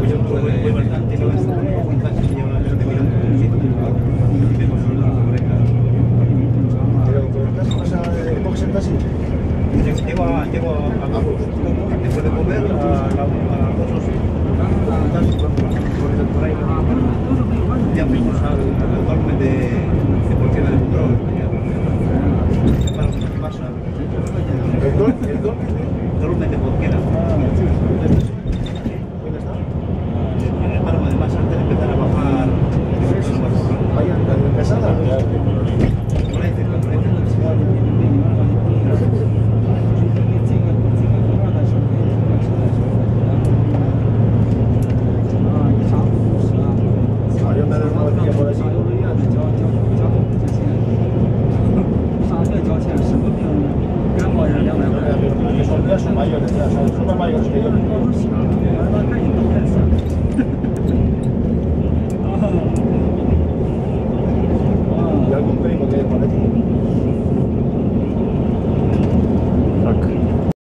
Muy bastante, no es un taxi que lleva eso de minutos. Y vemos una oreja. Pero por el caso pasa ¿cómo que se taxi? Llego a después de comer a las 2 o